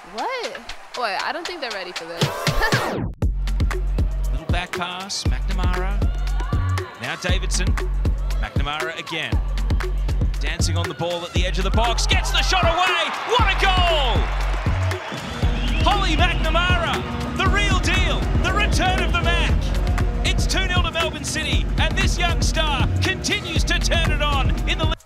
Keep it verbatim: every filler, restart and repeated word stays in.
What? Wait, I don't think they're ready for this. Little back pass, McNamara. Now Davidson. McNamara again. Dancing on the ball at the edge of the box. Gets the shot away. What a goal! Holly McNamara, the real deal. The return of the Mac. It's two nil to Melbourne City, and this young star continues to turn it on in the